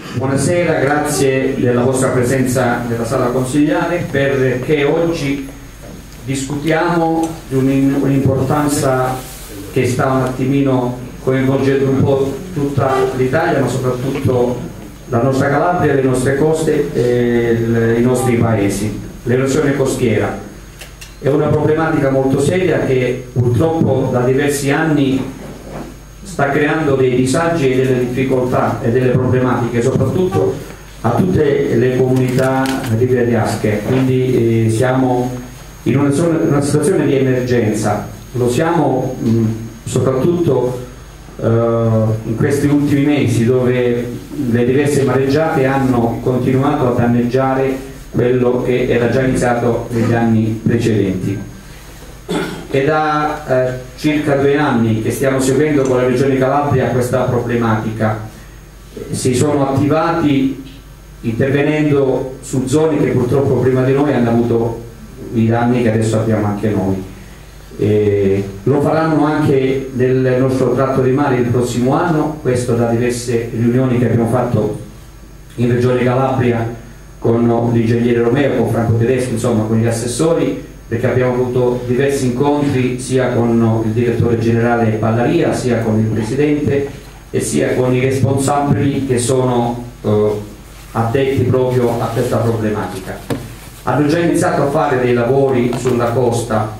Buonasera, grazie della vostra presenza nella sala consigliare, perché oggi discutiamo di un'importanza che sta un attimino coinvolgendo un po' tutta l'Italia, ma soprattutto la nostra Calabria, le nostre coste e i nostri paesi. L'erosione costiera è una problematica molto seria che purtroppo da diversi anni sta creando dei disagi e delle difficoltà e delle problematiche soprattutto a tutte le comunità rivierasche, quindi siamo in una situazione di emergenza. Lo siamo soprattutto in questi ultimi mesi, dove le diverse mareggiate hanno continuato a danneggiare quello che era già iniziato negli anni precedenti. È da circa 2 anni che stiamo seguendo con la Regione Calabria questa problematica. Si sono attivati intervenendo su zone che purtroppo prima di noi hanno avuto i danni che adesso abbiamo anche noi. Lo faranno anche nel nostro tratto di mare il prossimo anno, questo da diverse riunioni che abbiamo fatto in Regione Calabria con l'ingegnere Romeo, con Franco Tedesco, insomma con gli assessori, perché abbiamo avuto diversi incontri sia con il direttore generale Pallaria, sia con il presidente e sia con i responsabili che sono addetti proprio a questa problematica. Hanno già iniziato a fare dei lavori sulla costa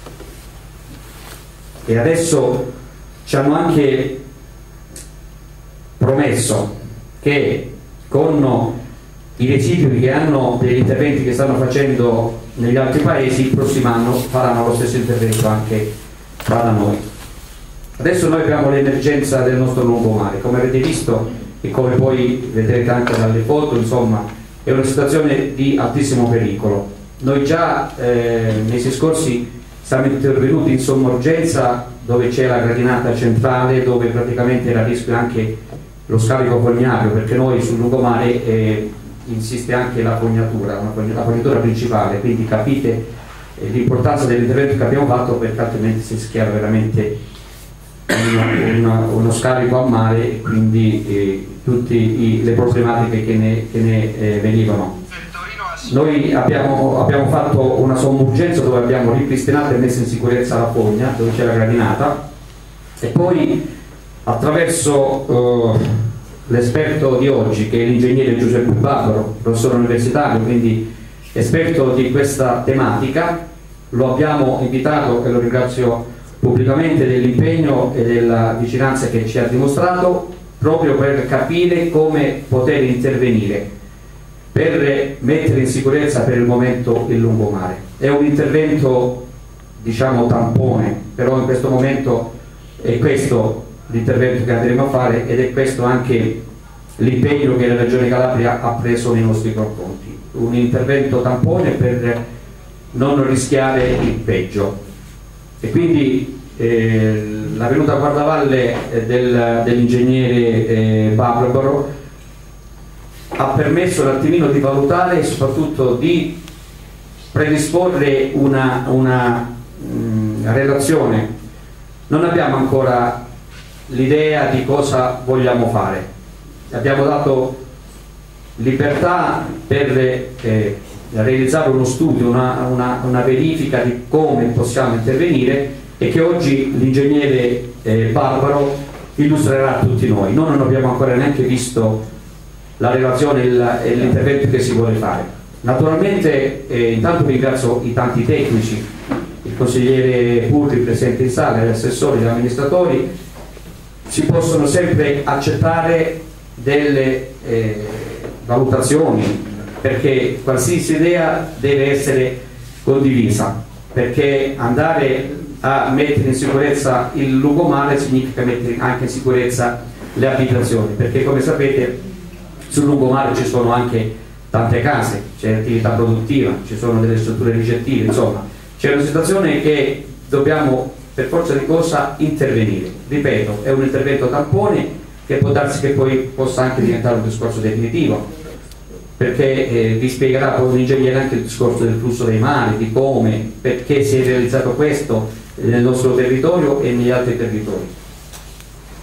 e adesso ci hanno anche promesso che con i residui che hanno degli interventi che stanno facendo negli altri paesi, il prossimo anno faranno lo stesso intervento anche qua da noi. Adesso noi abbiamo l'emergenza del nostro lungomare, come avete visto e come poi vedrete anche dalle foto, insomma è una situazione di altissimo pericolo. Noi già mesi scorsi siamo intervenuti in somma urgenza dove c'è la gradinata centrale, dove praticamente era a rischio anche lo scarico fognario, perché noi sul lungomare insiste anche la fognatura, la fognatura principale, quindi capite l'importanza dell'intervento che abbiamo fatto, perché altrimenti si schiera veramente uno scarico a mare e quindi tutte le problematiche che ne venivano. Noi abbiamo fatto una somma urgenza dove abbiamo ripristinato e messo in sicurezza la fogna, dove c'è la gradinata, e poi attraverso l'esperto di oggi, che è l'ingegnere Giuseppe Barbaro, professore universitario, quindi esperto di questa tematica, lo abbiamo invitato e lo ringrazio pubblicamente dell'impegno e della vicinanza che ci ha dimostrato, proprio per capire come poter intervenire per mettere in sicurezza per il momento il lungomare. È un intervento, diciamo, tampone, però in questo momento è questo l'intervento che andremo a fare ed è questo anche l'impegno che la Regione Calabria ha preso nei nostri confronti, un intervento tampone per non rischiare il peggio. E quindi la venuta a guardavalle dell'ingegnere Barbaro ha permesso un attimino di valutare e soprattutto di predisporre una relazione. Non abbiamo ancora l'idea di cosa vogliamo fare, abbiamo dato libertà per realizzare uno studio, una verifica di come possiamo intervenire e che oggi l'ingegnere Barbaro illustrerà a tutti noi. Noi non abbiamo ancora neanche visto la relazione e l'intervento che si vuole fare. Naturalmente intanto ringrazio i tanti tecnici, il consigliere Purri presente in sala, gli assessori, gli amministratori. Si possono sempre accettare delle valutazioni, perché qualsiasi idea deve essere condivisa, perché andare a mettere in sicurezza il lungomare significa mettere anche in sicurezza le abitazioni, perché come sapete sul lungomare ci sono anche tante case, c'è attività produttiva, ci sono delle strutture ricettive, insomma c'è una situazione che dobbiamo per forza di cosa intervenire. Ripeto, è un intervento tampone che può darsi che poi possa anche diventare un discorso definitivo, perché vi spiegherà poi l'ingegnere anche il discorso del flusso dei mari, di come, perché si è realizzato questo nel nostro territorio e negli altri territori.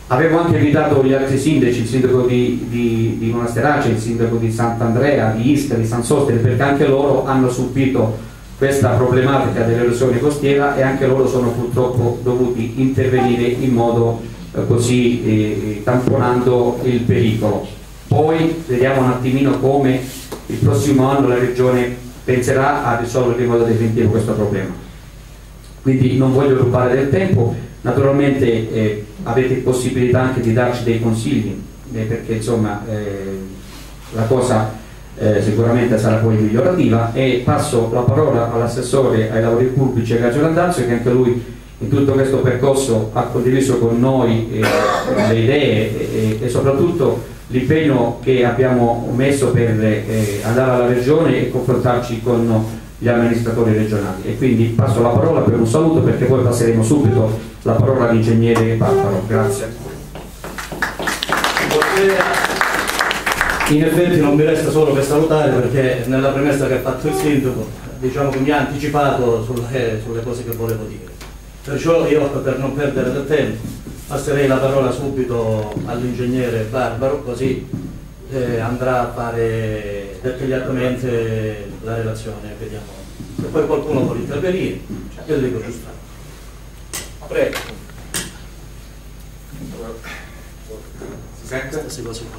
Avevo anche invitato gli altri sindaci, il sindaco di Monasterace, il sindaco di Sant'Andrea, di Ischia, di San Sostere, perché anche loro hanno subito questa problematica dell'erosione costiera e anche loro sono purtroppo dovuti intervenire in modo così tamponando il pericolo. Poi vediamo un attimino come il prossimo anno la Regione penserà a risolvere in modo definitivo questo problema. Quindi non voglio rubare del tempo, naturalmente avete possibilità anche di darci dei consigli, perché insomma la cosa sicuramente sarà poi migliorativa, e passo la parola all'assessore ai lavori pubblici Agazio Randazzo, che anche lui in tutto questo percorso ha condiviso con noi le idee e soprattutto l'impegno che abbiamo messo per andare alla Regione e confrontarci con gli amministratori regionali. E quindi passo la parola per un saluto, perché poi passeremo subito la parola all'ingegnere Papparo. Grazie. In effetti non mi resta solo che salutare, perché nella premessa che ha fatto il sindaco, diciamo che mi ha anticipato sulle cose che volevo dire. Perciò io, per non perdere del tempo, passerei la parola subito all'ingegnere Barbaro, così andrà a fare dettagliatamente la relazione. Vediamo se poi qualcuno vuole intervenire, io le dico giusto. Prego. Sente?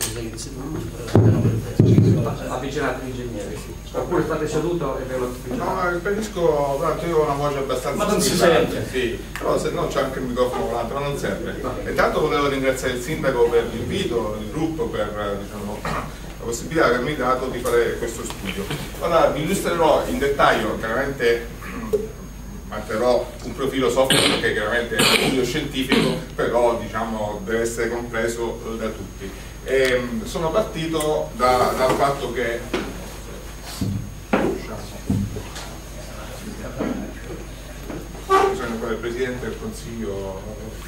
Avvicinate l'ingegnere. Oppure state seduto e ve lo avvicinate? No, preferisco, tanto io ho una voce abbastanza. Ma non si sente? Sì, però se no c'è anche il microfono volante, ma non serve. Intanto volevo ringraziare il sindaco per l'invito, il gruppo per diciamo, la possibilità che mi ha dato di fare questo studio. Ora vi illustrerò in dettaglio, chiaramente manterrò un profilo software perché chiaramente è un studio scientifico, però diciamo deve essere compreso da tutti. Sono partito dal fatto che bisogna fare il Presidente del Consiglio.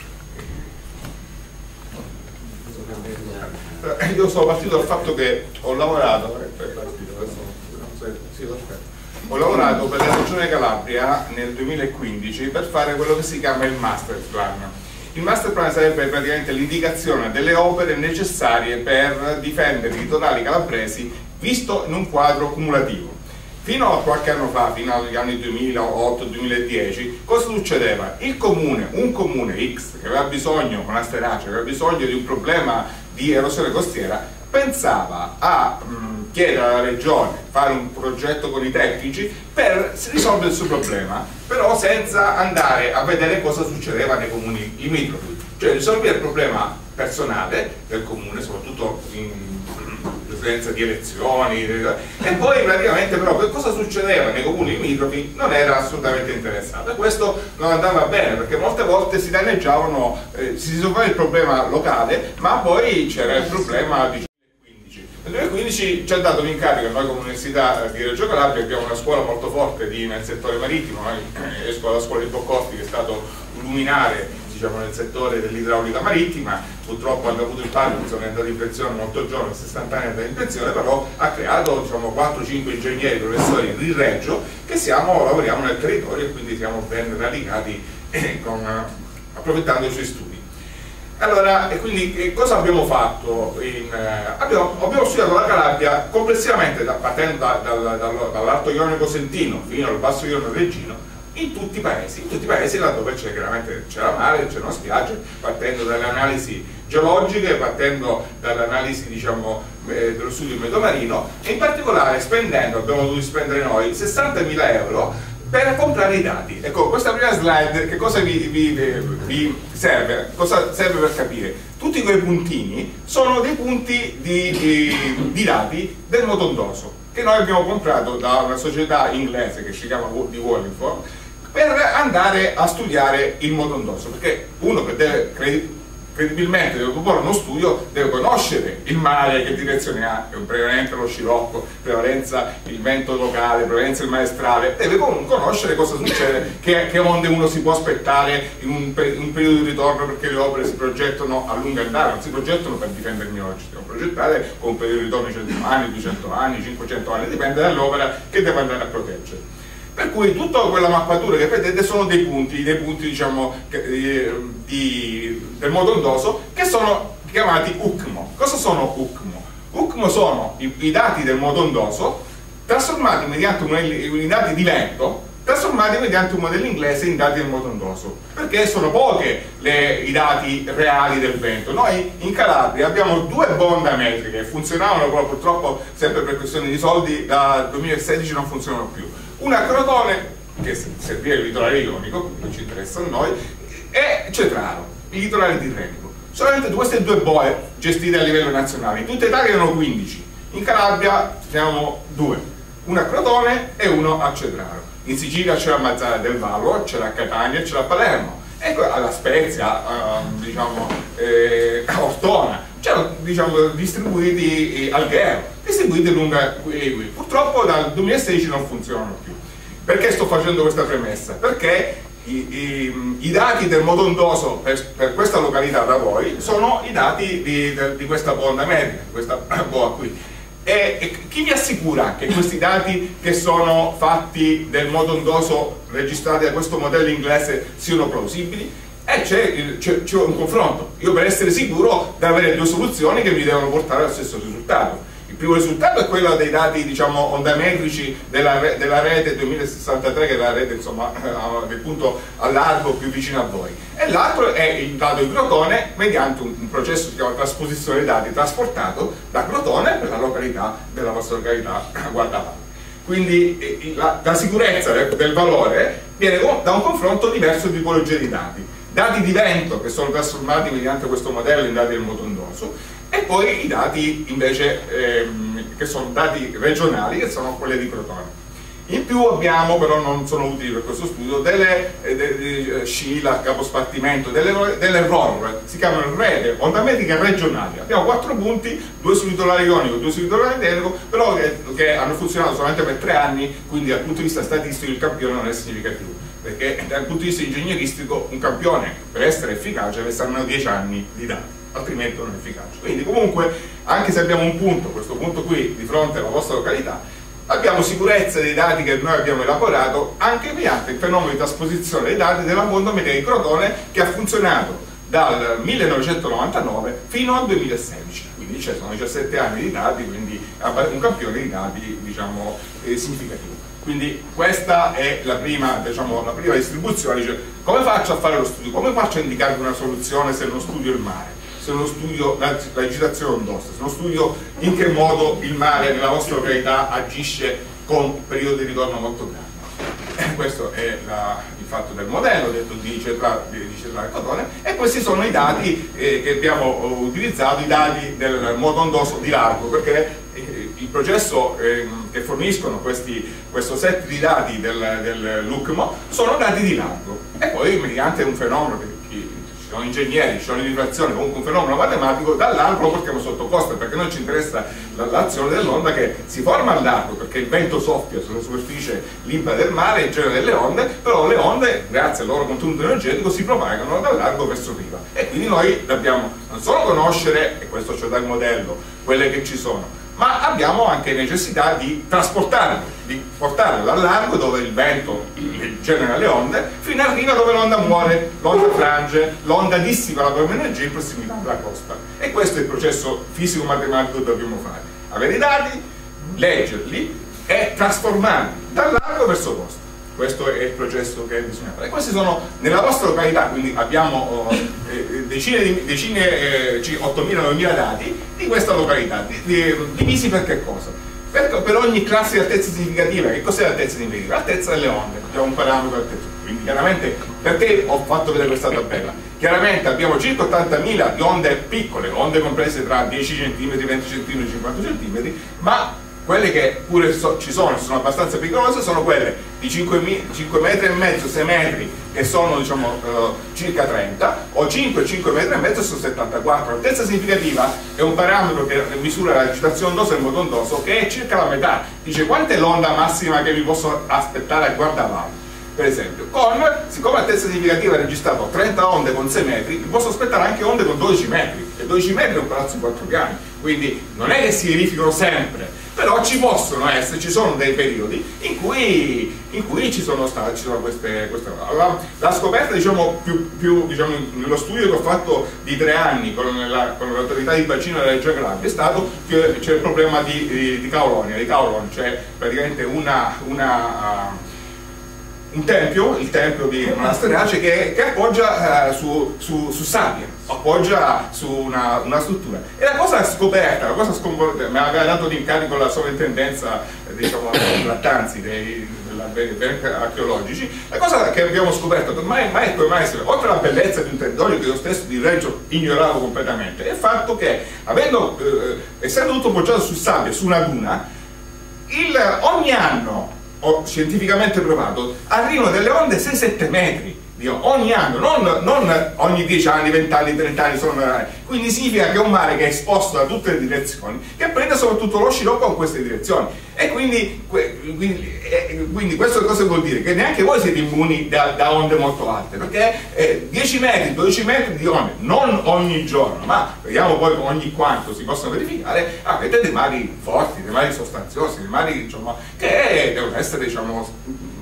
Io sono partito dal fatto che ho lavorato Ho lavorato per la Regione Calabria nel 2015 per fare quello che si chiama il Master Plan. Il Master Plan sarebbe praticamente l'indicazione delle opere necessarie per difendere i litorali calabresi visto in un quadro cumulativo. Fino a qualche anno fa, fino agli anni 2008-2010, cosa succedeva? Un comune X che aveva bisogno, Monasterace, che aveva bisogno di un problema di erosione costiera, pensava a chiedere alla regione, fare un progetto con i tecnici per risolvere il suo problema, però senza andare a vedere cosa succedeva nei comuni limitrofi, cioè risolvere il problema personale del comune, soprattutto in presenza di elezioni, e poi praticamente però che cosa succedeva nei comuni limitrofi non era assolutamente interessato, e questo non andava bene perché molte volte si danneggiavano, si risolveva il problema locale, ma poi c'era il problema di nel 2015 ci ha dato l'incarico, noi come Università di Reggio Calabria abbiamo una scuola molto forte nel settore marittimo, esco dalla scuola di Boccotti che è stato un luminare diciamo, nel settore dell'idraulica marittima, purtroppo ha avuto il Parkinson, è andato in pensione molto giovane, 60 anni è andato in pensione, però ha creato diciamo, 4-5 ingegneri, professori di Reggio che lavoriamo nel territorio e quindi siamo ben radicati approfittando dei suoi studi. Allora, e quindi cosa abbiamo fatto? Abbiamo studiato la Calabria complessivamente, partendo dall'Alto Ionio Cosentino fino al Basso Ionio Reggino, in tutti i paesi laddove c'era mare, c'erano spiagge, partendo dalle analisi geologiche, partendo dall'analisi diciamo, dello studio metomarino, e in particolare abbiamo dovuto spendere noi 60.000 euro per comprare i dati. Ecco, questa prima slide che cosa vi serve? Cosa serve per capire? Tutti quei puntini sono dei punti di dati del motondoso che noi abbiamo comprato da una società inglese che si chiama di Wallingford per andare a studiare il motondoso, perché uno che deve credibilmente deve proporre uno studio deve conoscere il mare, che direzione ha, prevalenza lo scirocco, prevalenza il vento locale, prevalenza il maestrale, deve conoscere cosa succede, che onde uno si può aspettare in un periodo di ritorno, perché le opere si progettano a lungo andare, non si progettano per difendere il mio, ci devono progettare con un periodo di ritorno di 100 anni, 200 anni, 500 anni, dipende dall'opera che deve andare a proteggere. Per cui tutta quella mappatura che vedete sono dei punti diciamo, del modo ondoso, che sono chiamati UCMO. Cosa sono UCMO? UCMO sono i dati del modo ondoso trasformati mediante i dati di vento, trasformati mediante un modello inglese in dati del modo ondoso, perché sono poche i dati reali del vento. Noi in Calabria abbiamo 2 bonde metriche che funzionavano, però purtroppo sempre per questioni di soldi dal 2016 non funzionano più. Una a Crotone, che serviva il litorale ionico, quindi non ci interessa a noi, e Cetraro, il litorale tirrenico. Solamente queste 2 boe gestite a livello nazionale. In tutta Italia erano 15, in Calabria siamo 2, una a Crotone e uno a Cetraro. In Sicilia c'è la Mazzara del Vallo, c'è la Catania, c'è la Palermo, ecco, alla Spezia, diciamo, a Ortona, c'erano, diciamo, distribuiti Alghero, distribuiti lungo qui. Purtroppo dal 2016 non funzionano più. Perché sto facendo questa premessa? Perché i dati del modo ondoso per questa località da voi sono i dati di questa bonda metrica, questa boa qui. E chi vi assicura che questi dati che sono fatti del modo ondoso registrati da questo modello inglese siano plausibili? C'è un confronto. Io per essere sicuro devo avere 2 soluzioni che mi devono portare al stesso risultato. Il primo risultato è quello dei dati, diciamo, ondametrici della rete 2063, che è la rete, insomma, del punto a largo più vicino a voi, e l'altro è il dato di Crotone mediante un processo che si chiama trasposizione dei dati trasportato da Crotone per la località della vostra località Guardavalle. Quindi la sicurezza del valore viene da un confronto diverso di tipologie di dati. Dati di vento che sono trasformati mediante questo modello in dati del modo ondoso, e poi i dati invece che sono dati regionali, che sono quelli di Crotone. In più abbiamo, però non sono utili per questo studio, delle SCILA, capospartimento, delle ROR, si chiamano rete ondametriche regionali. Abbiamo 4 punti, 2 sul litorale ionico, 2 sul litorale tirrenico, però che hanno funzionato solamente per 3 anni, quindi dal punto di vista statistico il campione non è significativo, perché dal punto di vista ingegneristico un campione per essere efficace deve essere almeno 10 anni di dati, altrimenti non è efficace. Quindi comunque, anche se abbiamo un punto, questo punto qui di fronte alla vostra località, abbiamo sicurezza dei dati che noi abbiamo elaborato anche mediante il fenomeno di trasposizione dei dati della bonda metrica di Crotone, che ha funzionato dal 1999 fino al 2016, quindi sono 17 anni di dati, quindi un campione di dati, diciamo, significativo. Quindi questa è la prima, diciamo, la prima distribuzione. Cioè, come faccio a fare lo studio? Come faccio a indicarvi una soluzione se non studio il mare? Se non studio la agitazione ondosa, se non studio in che modo il mare nella vostra località agisce con periodi di ritorno molto grandi. Questo è il fatto del modello detto di Cetraro Crotone, e questi sono i dati che abbiamo utilizzato, i dati del modo ondoso di largo, perché il processo che forniscono questo set di dati dell'UCMO sono dati di largo, e poi mediante un fenomeno che ci sono ingegneri, ci sono rifrazioni, comunque un fenomeno matematico, da largo lo portiamo sotto costa, perché noi ci interessa l'azione dell'onda che si forma a largo, perché il vento soffia sulla superficie libera del mare e genera delle onde, però le onde, grazie al loro contenuto energetico, si propagano da largo verso riva, e quindi noi dobbiamo non solo conoscere, e questo ci dà il modello, quelle che ci sono, ma abbiamo anche necessità di trasportarlo, di portarlo dal largo dove il vento genera le onde, fino a riva dove l'onda muore, l'onda frange, l'onda dissipa la propria energia in prossimità della costa. E questo è il processo fisico-matematico che dobbiamo fare: avere i dati, leggerli e trasformarli dal largo verso costa. Questo è il processo che bisogna fare. E questi sono nella vostra località, quindi abbiamo decine, 8.000-9.000 dati di questa località, divisi per che cosa? Per ogni classe di altezza significativa. Che cos'è l'altezza significativa? L'altezza delle onde, abbiamo un parametro di altezza. Quindi chiaramente, perché ho fatto vedere questa tabella? Chiaramente abbiamo circa 80.000 di onde piccole, onde comprese tra 10 cm, 20 cm, 50 cm, ma quelle che pure ci sono abbastanza pericolose sono quelle di 5 metri e mezzo, 6 metri, che sono, diciamo, circa 30, o 5 metri e mezzo sono 74. L'altezza significativa è un parametro che misura l'agitazione ondosa del modo ondoso, che è circa la metà. Dice quanta è l'onda massima che vi posso aspettare a guardavalle. Per esempio, siccome l'altezza significativa ha registrato 30 onde con 6 metri, vi posso aspettare anche onde con 12 metri, e 12 metri è un palazzo in 4 piani. quindi non è che si verificano sempre, però ci possono essere, ci sono dei periodi in cui ci sono queste la scoperta, diciamo, diciamo, nello studio che ho fatto di 3 anni con l'autorità di bacino della Reggio Calabria è stato che c'è il problema di Caulonia, cioè praticamente un tempio, il tempio di Monasterace, che appoggia su sabbia, appoggia su una struttura. E la cosa scoperta, la cosa sconvolgente, mi aveva dato l'incarico la sovrintendenza, diciamo, dei trattanzi dei beni archeologici, la cosa che abbiamo scoperto, oltre alla bellezza di un territorio che io stesso di Reggio ignoravo completamente, è il fatto che, essendo tutto appoggiato su sabbia, su una duna, ogni anno, scientificamente provato, arrivano delle onde 6-7 metri ogni anno, non ogni 10 anni, 20 anni, 30 anni, quindi significa che è un mare che è esposto da tutte le direzioni, che prende soprattutto lo scirocco in queste direzioni, e quindi questo cosa vuol dire? Che neanche voi siete immuni da onde molto alte, perché 10 metri, 12 metri di onde, non ogni giorno, ma vediamo poi ogni quanto si possono verificare, avete dei mari forti, dei mari sostanziosi, dei mari, diciamo, che devono essere, diciamo,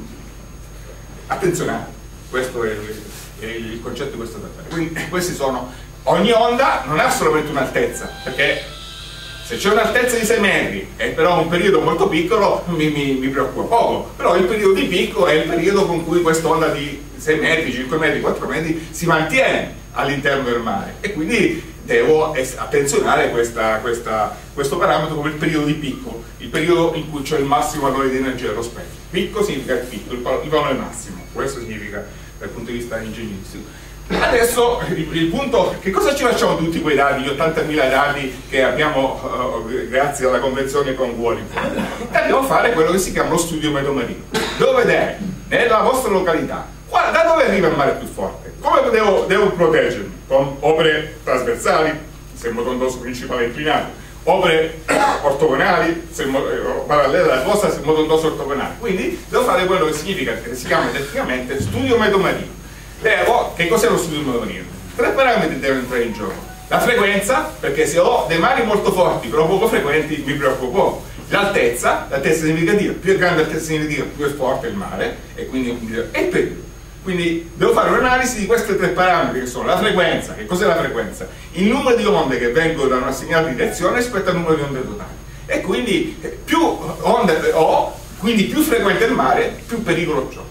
attenzionati. Questo è il concetto di questo trattato. Quindi questi sono, ogni onda non ha solamente un'altezza, perché se c'è un'altezza di 6 metri e però un periodo molto piccolo mi preoccupa poco, però il periodo di picco è il periodo con cui quest'onda di 6 metri, 5 metri, 4 metri si mantiene all'interno del mare, e quindi devo attenzionare questo parametro come il periodo di picco, il periodo in cui c'è il massimo valore di energia dello spettro. Picco significa il picco, il valore massimo, questo significa dal punto di vista ingegneristico. Adesso il punto, che cosa ci facciamo di tutti quei dati, gli 80.000 dati che abbiamo grazie alla convenzione con Walling? Dobbiamo fare quello che si chiama lo studio metomarino. Dove vedere nella vostra località da dove arriva il mare più forte, come devo proteggermi? Con opere trasversali, se il motondoso principale è inclinato, opere ortogonali, se parallele alla costa, se il motondoso è ortogonale. Quindi devo fare quello che significa, che si chiama tecnicamente studio metomarino. Che cos'è lo studio metomarino? 3 parametri devono entrare in gioco. La frequenza, perché se ho dei mari molto forti però poco frequenti mi preoccupo poco. L'altezza significativa, più è grande l'altezza significativa più è forte il mare, e quindi e il periodo. Quindi devo fare un'analisi di questi 3 parametri, che sono la frequenza. Che cos'è la frequenza? Il numero di onde che vengono da una segnale di direzione rispetto al numero di onde totali. E quindi più onde ho, quindi più frequente il mare, più pericolo c'ho.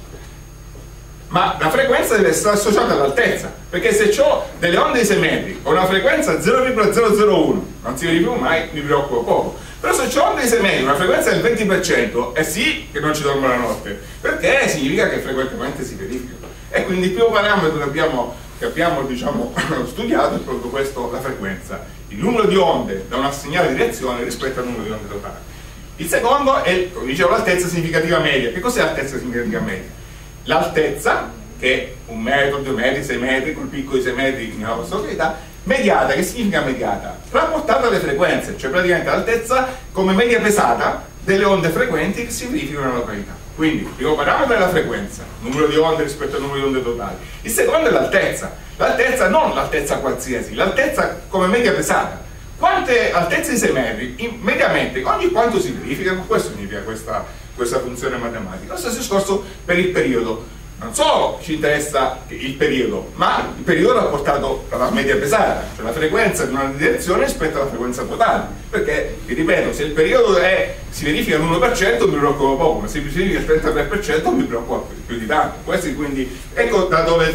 Ma la frequenza deve essere associata all'altezza, perché se ho delle onde di 6 metri con una frequenza 0,001 non si verifica mai, mi preoccupo poco. Però se ho onde di 6 metri, una frequenza del 20%, sì che non ci dormo la notte, perché significa che frequentemente si verifica. E quindi il primo parametro che abbiamo diciamo, studiato è proprio questo, la frequenza, il numero di onde da una segnale di direzione rispetto al numero di onde totali. Il secondo è, come dicevo, l'altezza significativa media. Che cos'è l'altezza significativa media? L'altezza, che è 1 metro, 2 metri, 6 metri, col picco di 6 metri nella vostra località, mediata. Che significa mediata? Rapportata alle frequenze, cioè praticamente l'altezza come media pesata delle onde frequenti che si verificano nella località. Quindi il primo parametro è la frequenza, numero di onde rispetto al numero di onde totali. Il secondo è l'altezza. L'altezza non l'altezza qualsiasi, l'altezza come media pesata. Quante altezze di 6 metri, mediamente, ogni quanto si verificano? Questo significa questa funzione matematica. Lo stesso discorso per il periodo. Non solo ci interessa il periodo, ma il periodo rapportato alla media pesata, cioè la frequenza di una direzione rispetto alla frequenza totale. Perché, vi ripeto, se il periodo si verifica all'1% mi preoccupa poco, ma se si verifica al 33% mi preoccupa più di tanto. Questi, quindi, ecco da dove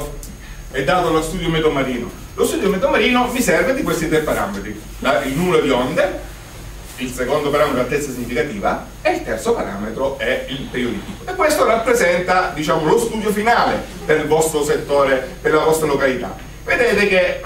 è dato lo studio metomarino. Lo studio metomarino mi serve di questi 3 parametri: il numero di onde, il secondo parametro è l'altezza significativa, e il terzo parametro è il periodo di picco. E questo rappresenta, diciamo, lo studio finale per il vostro settore, per la vostra località. Vedete che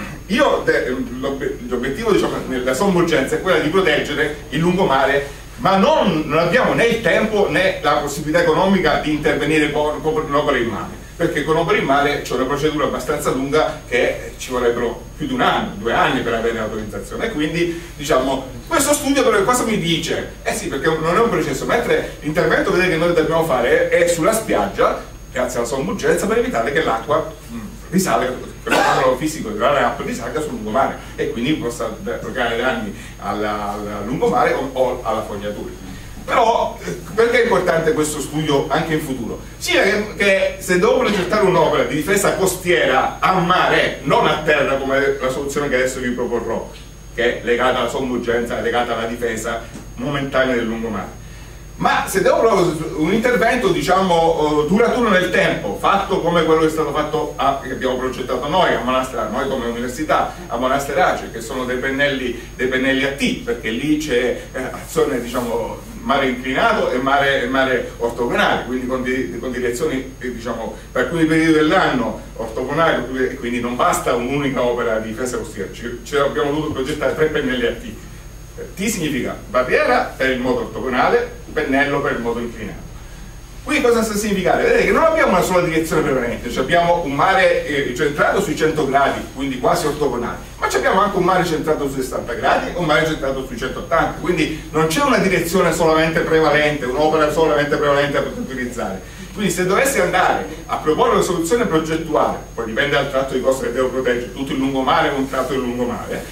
l'obiettivo, diciamo, della sommergenza è quella di proteggere il lungomare, ma non abbiamo né il tempo né la possibilità economica di intervenire con opere in mare, perché con opere in mare c'è una procedura abbastanza lunga che ci vorrebbero più di 1 anno, 2 anni per avere l'autorizzazione. E quindi, diciamo, questo studio però cosa mi dice? Sì, perché non è un processo, mentre l'intervento, vedete, che noi dobbiamo fare è sulla spiaggia, grazie alla sommergenza, per evitare che l'acqua risale questo calcolo fisico della acqua di saga sul lungomare e quindi possa procurare danni al lungomare o alla fognatura. Però perché è importante questo studio anche in futuro? Sia che se devo progettare un'opera di difesa costiera a mare, non a terra come la soluzione che adesso vi proporrò, che è legata alla sommergenza, è legata alla difesa momentanea del lungomare, ma se devo proprio un intervento diciamo duraturo nel tempo, fatto come quello che è stato fatto che abbiamo progettato noi a Monasterace, noi come università a Monasterace, che sono dei pennelli a T, perché lì c'è azione diciamo mare inclinato e mare ortogonale, quindi con direzioni diciamo per alcuni periodi dell'anno ortogonali, quindi non basta un'unica opera di difesa costiera, abbiamo dovuto progettare 3 pennelli a T. T significa barriera per il modo ortogonale, pennello per il modo inclinato. Qui cosa sta a significare? Vedete che non abbiamo una sola direzione prevalente, cioè abbiamo un mare centrato sui 100 gradi, quindi quasi ortogonale, ma abbiamo anche un mare centrato sui 60 gradi e un mare centrato sui 180, quindi non c'è una direzione solamente prevalente, un'opera solamente prevalente da poter utilizzare. Quindi se dovessi andare a proporre una soluzione progettuale, poi dipende dal tratto di costa che devo proteggere, tutto il lungomare o un tratto del lungomare,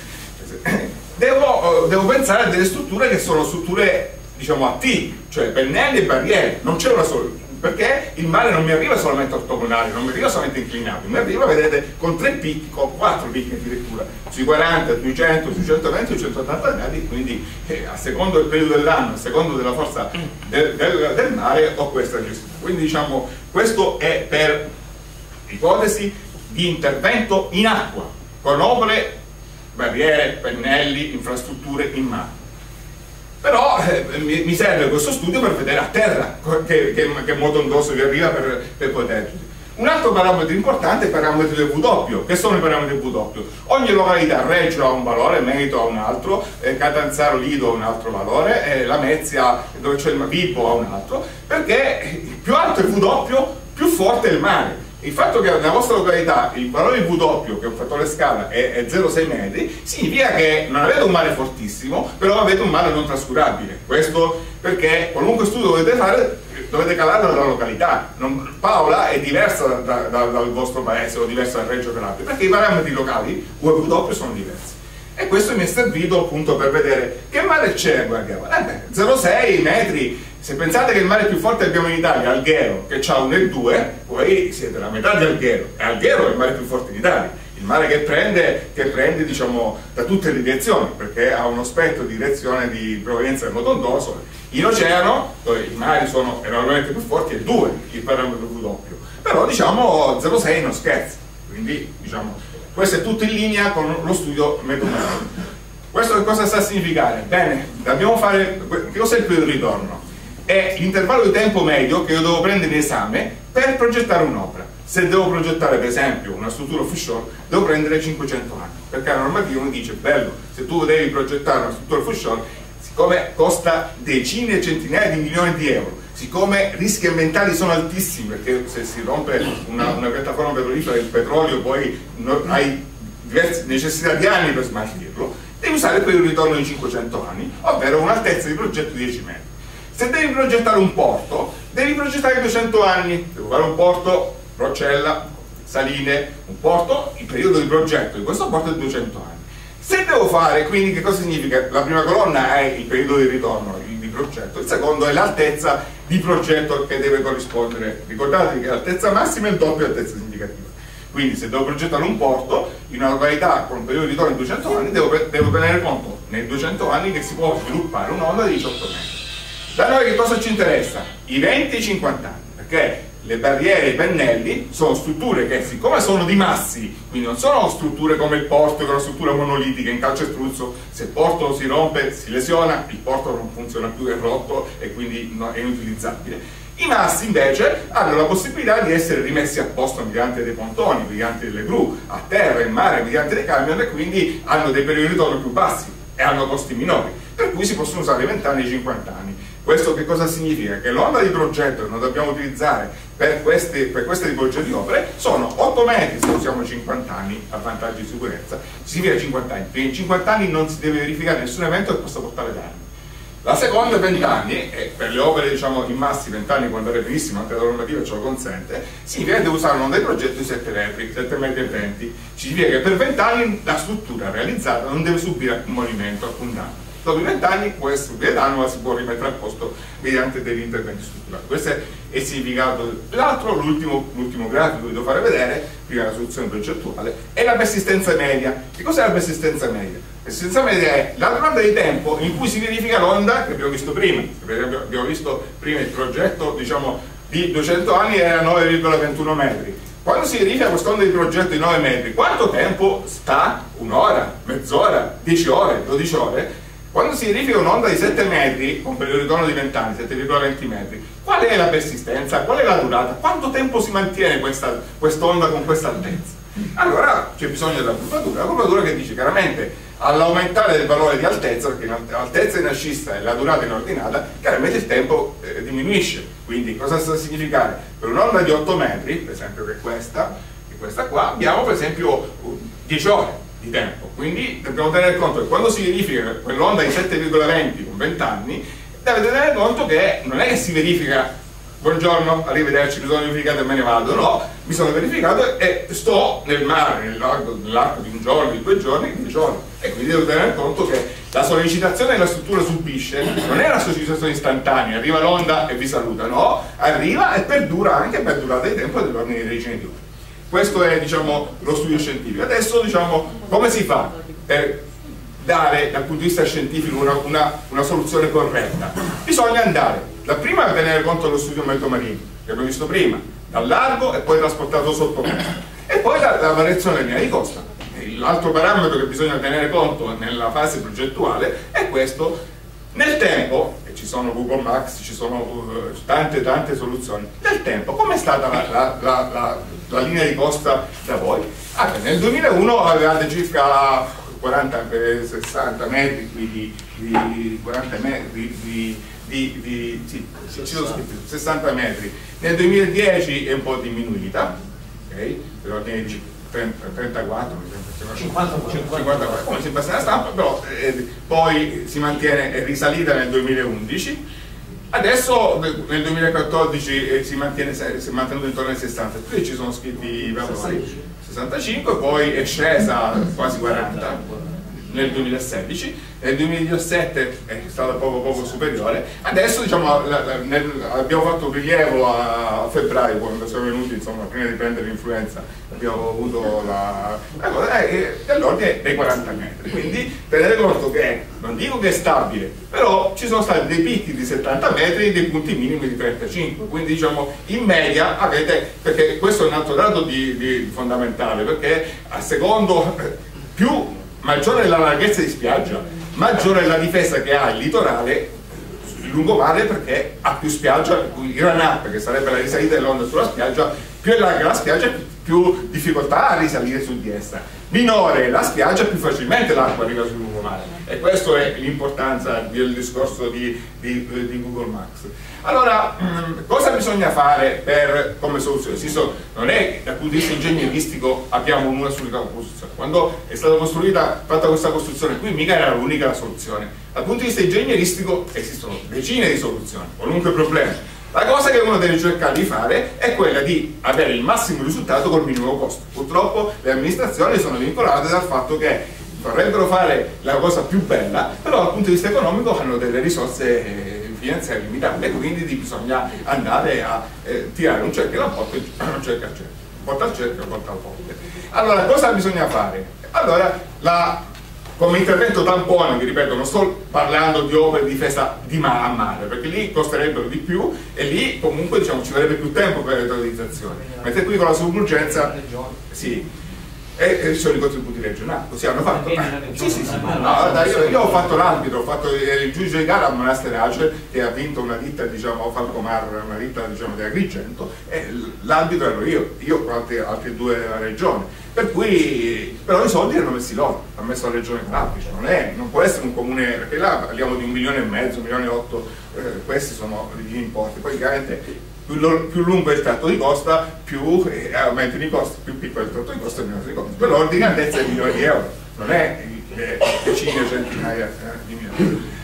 devo pensare a delle strutture che sono strutture diciamo a T, cioè pennelli e barriere, non c'è una sola, perché il mare non mi arriva solamente ortogonale, non mi arriva solamente inclinato, mi arriva, vedete, con 3 picchi, con 4 picchi addirittura, sui 40, sui 100, sui 120, sui 180 gradi, quindi a secondo del periodo dell'anno, a secondo della forza del mare ho questa gestione. Quindi diciamo, questo è per ipotesi di intervento in acqua, con opere, barriere, pennelli, infrastrutture in mare. Però mi serve questo studio per vedere a terra che modo ondoso vi arriva per proteggersi. Un altro parametro importante è il parametro del W. Che sono i parametri del W? Ogni località, Reggio ha un valore, Meito ha un altro, Catanzaro Lido ha un altro valore, Lamezia, dove c'è il Vibo, ha un altro, perché più alto è il W, più forte è il mare. Il fatto che nella vostra località il valore di W, che è un fattore scala, è 0,6 metri, significa che non avete un mare fortissimo, però avete un mare non trascurabile. Questo perché qualunque studio dovete fare, dovete calarlo dalla località. Paola è diversa dal vostro paese o diversa dal Reggio Calabria, perché i parametri locali W sono diversi. E questo mi è servito appunto per vedere che mare c'è, guardiamo. 0,6 metri. Se pensate che il mare più forte che abbiamo in Italia è Alghero, che ha 1,2, poi siete la metà di Alghero, e Alghero è il mare più forte d'Italia, il mare che prende diciamo da tutte le direzioni, perché ha uno spettro di direzione di provenienza del moto ondoso. In oceano, dove i mari sono enormemente più forti, è 2 il parametro W, però diciamo 0,6 non scherza, quindi diciamo questo è tutto in linea con lo studio metodologico. Questo che cosa sta a significare? Bene, dobbiamo fare, che cos'è il periodo di ritorno? È l'intervallo di tempo medio che io devo prendere in esame per progettare un'opera. Se devo progettare per esempio una struttura offshore, devo prendere 500 anni, perché la normativa mi dice, bello, se tu devi progettare una struttura offshore, siccome costa decine e centinaia di milioni di euro, siccome i rischi ambientali sono altissimi, perché se si rompe una piattaforma petrolifera il petrolio poi hai diverse necessità di anni per smaltirlo, devi usare il periodo di ritorno di 500 anni, ovvero un'altezza di progetto di 10 metri. Se devi progettare un porto, devi progettare 200 anni, devo fare un porto, Roccella, Saline, un porto, il periodo di progetto di questo porto è 200 anni. Se devo fare, quindi che cosa significa? La prima colonna è il periodo di ritorno di progetto, il secondo è l'altezza di progetto che deve corrispondere. Ricordatevi che l'altezza massima è il doppio dell'altezza significativa. Quindi se devo progettare un porto in una località con un periodo di ritorno di 200 anni, devo tenere conto nei 200 anni che si può sviluppare un'onda di 18 metri. Da noi che cosa ci interessa? I 20 e i 50 anni, perché le barriere e i pennelli sono strutture che, siccome sono di massi, quindi non sono strutture come il porto, che è una struttura monolitica in calcestruzzo, se il porto si rompe, si lesiona, il porto non funziona più, è rotto e quindi è inutilizzabile. I massi invece hanno la possibilità di essere rimessi a posto mediante dei pontoni, mediante delle gru, a terra, in mare, mediante dei camion, e quindi hanno dei periodi di ritorno più bassi e hanno costi minori, per cui si possono usare 20 anni e 50 anni. Questo che cosa significa? Che l'onda di progetto che noi dobbiamo utilizzare per queste tipologie di opere sono 8 metri se usiamo 50 anni a vantaggio di sicurezza, significa 50 anni, perché in 50 anni non si deve verificare nessun evento che possa portare danni. La seconda è 20 anni, e per le opere diciamo in massi 20 anni può andare benissimo, anche la normativa ce lo consente, significa che deve usare un'onda di progetto di 7 metri e 20, significa che per 20 anni la struttura realizzata non deve subire alcun movimento, alcun danno. Dopo i 20 anni può essere subire danno, ma si può rimettere a posto mediante degli interventi strutturali. Questo è il significato. L'altro, l'ultimo grafico che devo fare vedere, prima della soluzione progettuale, è la persistenza media. Che cos'è la persistenza media? La persistenza media è la durata di tempo in cui si verifica l'onda che abbiamo visto prima. Abbiamo visto prima il progetto diciamo, di 200 anni era 9,21 metri. Quando si verifica quest'onda di progetto di 9 metri, quanto tempo sta? Un'ora, mezz'ora, 10 ore, 12 ore? Quando si verifica un'onda di 7 metri, con periodo di ritorno di 20 anni, 7,20 metri, qual è la persistenza? Qual è la durata? Quanto tempo si mantiene quest'onda con questa altezza? Allora c'è bisogno della curvatura, la curvatura che dice chiaramente all'aumentare del valore di altezza, perché l'altezza in ascissa e la durata in ordinata, chiaramente il tempo diminuisce. Quindi cosa sta a significare? Per un'onda di 8 metri, per esempio che è questa qua, abbiamo per esempio 10 ore di tempo, quindi dobbiamo tenere conto che quando si verifica quell'onda di 7,20 con 20 anni dovete tenere conto che non è che si verifica buongiorno, arrivederci, mi sono verificato e me ne vado, no, mi sono verificato e sto nel mare nell'arco di un giorno, di 2 giorni, 10 giorni, e quindi devo tenere conto che la sollecitazione che la struttura subisce non è una sollecitazione istantanea, arriva l'onda e vi saluta, no, arriva e perdura anche per durata di tempo dell'ordine di decine di ore. Questo è diciamo, lo studio scientifico. Adesso diciamo, come si fa per dare dal punto di vista scientifico una soluzione corretta? Bisogna andare, la prima è tenere conto dello studio marino, che abbiamo visto prima, dal largo e poi trasportato sotto costa, e poi la variazione della linea di costa. L'altro parametro che bisogna tenere conto nella fase progettuale è questo. Nel tempo, e ci sono Google Maps, ci sono tante soluzioni, nel tempo come è stata la linea di costa da voi? Nel 2001 avevate circa 60 metri di 40 metri sì, ci sono scritti 60 metri. Nel 2010 è un po' diminuita, ok? Però 34, 54, come si passa nella stampa, però poi si mantiene, è risalita nel 2011, adesso nel 2014 si è mantenuto intorno ai 60, qui ci sono scritti i valori, 65, poi è scesa quasi 40 nel 2016, nel 2017 è stata poco superiore, adesso diciamo, abbiamo fatto un rilievo a febbraio quando siamo venuti, insomma, prima di prendere l'influenza abbiamo avuto dell'ordine dei 40 metri, quindi tenete conto che non dico che è stabile, però ci sono stati dei picchi di 70 metri e dei punti minimi di 35, quindi diciamo in media avete, perché questo è un altro dato di fondamentale, perché a secondo maggiore è la larghezza di spiaggia, maggiore è la difesa che ha il litorale, il lungomare, perché ha più spiaggia, il run-up, che sarebbe la risalita dell'onda sulla spiaggia, più è larga la spiaggia, più difficoltà a risalire su di essa. Minore è la spiaggia, più facilmente l'acqua arriva sul lungomare. E questa è l'importanza del discorso di Google Maps. Allora, cosa bisogna fare come soluzione? Non è dal punto di vista ingegneristico abbiamo una sola costruzione. Quando è stata fatta questa costruzione qui, mica era l'unica la soluzione. Dal punto di vista ingegneristico esistono decine di soluzioni, qualunque problema. La cosa che uno deve cercare di fare è quella di avere il massimo risultato col minimo costo. Purtroppo le amministrazioni sono vincolate dal fatto che vorrebbero fare la cosa più bella, però dal punto di vista economico hanno delle risorse finanziarie limitate, quindi bisogna andare a tirare un cerchio da porta, un cerchio al cerchio, porta al cerchio, porta al ponte. Allora, cosa bisogna fare? Allora, come intervento tampone, vi ripeto, non sto parlando di opere di difesa di a mare, perché lì costerebbero di più e lì comunque diciamo, ci vorrebbe più tempo per le realizzazioni. Mentre qui con la suburgenza, sì, e ci sono i contributi regionali, così hanno fatto. Sì. No, io ho fatto l'arbitro, ho fatto il giudice di gara a Monasterace che ha vinto una ditta, diciamo, Falcomar, una ditta diciamo di Agrigento, e l'arbitro ero io con altre due della regione. Per cui, però i soldi li hanno messi loro, ha messo la regione Calabria, non può essere un comune, perché là parliamo di 1,5 milioni, 1,8 milioni, questi sono gli importi, poi chiaramente più lungo è il tratto di costa, più aumentano i costi, più piccolo è il tratto di costa, più aumentano i costi. Per l'ordine di grandezza è milioni di euro, non è decine, centinaia di milioni.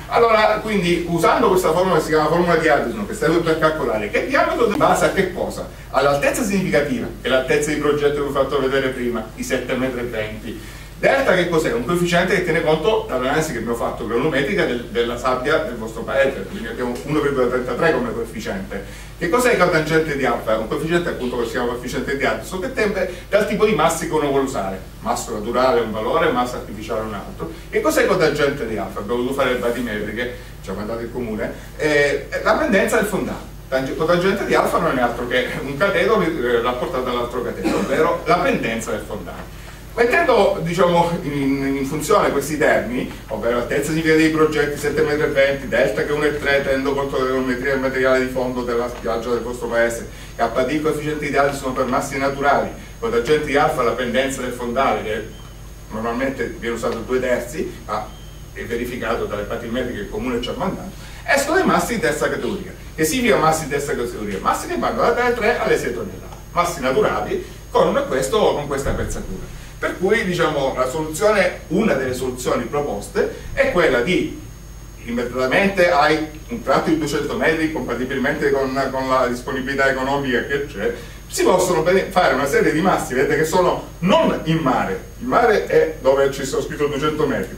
Allora, quindi, usando questa formula che si chiama formula di Addison, che serve per calcolare che diametro in base a che cosa? All'altezza significativa, che è l'altezza di progetto che vi ho fatto vedere prima, i 7,20 m. Delta che cos'è? Un coefficiente che tiene conto dall'analisi che abbiamo fatto granulometrica della sabbia del vostro paese, quindi abbiamo 1,33 come coefficiente. Che cos'è il cotangente di alfa? Un coefficiente appunto che si chiama coefficiente di Addison, che dipende dal tipo di massi che uno vuole usare. Masso naturale è un valore, massa artificiale è un altro. Che cos'è il cotangente di alfa? Abbiamo dovuto fare le batimetriche, ci ha mandato il comune, la pendenza del fondale. Il cotangente di alfa non è altro che un cateto rapportato all'altro cateto, ovvero la pendenza del fondale. Mettendo, diciamo, in funzione questi termini, ovvero altezza significativa dei progetti 7,20 m, delta che è 1,3 tenendo conto della geometria del materiale di fondo della spiaggia del vostro paese, KD coefficienti di Addison per massi naturali, cotangente di alfa la pendenza del fondale, che normalmente viene usato 2/3, ma è verificato dalle batimetriche che il comune ci ha mandato, escono i massi di terza categoria. Che significa massi di terza categoria? Massi che vanno dalle 3 alle 6 tonnellate, massi naturali con questa pezzatura. Per cui, diciamo, la soluzione, una delle soluzioni proposte è quella di, immediatamente hai un tratto di 200 metri, compatibilmente con la disponibilità economica che c'è, si possono fare una serie di massi, vedete che sono non in mare, il mare è dove ci sono scritto 200 metri,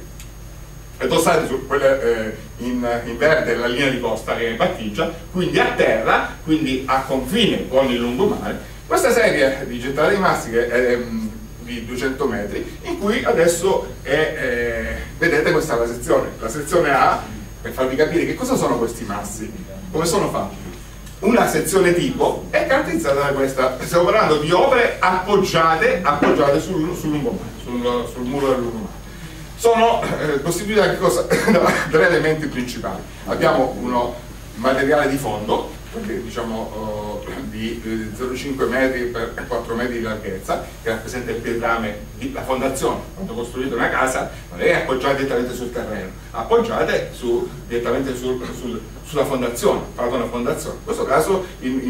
e tossati su quelle in verde la linea di costa che è Battigia, quindi a terra, quindi a confine con il lungomare, questa serie di gettate di massi che è di 200 metri, in cui adesso vedete questa è la sezione. La sezione A, per farvi capire che cosa sono questi massi, come sono fatti. Una sezione tipo è caratterizzata da questa, stiamo parlando di opere appoggiate sul lungomare, sul muro del lungomare. Sono costituite da che cosa? Da 3 elementi principali. Abbiamo uno materiale di fondo, diciamo di 0,5 metri per 4 metri di larghezza, che rappresenta il pietrame la fondazione. Quando costruite una casa non è appoggiata direttamente sul terreno, appoggiate direttamente sulla fondazione, fate una fondazione. In questo caso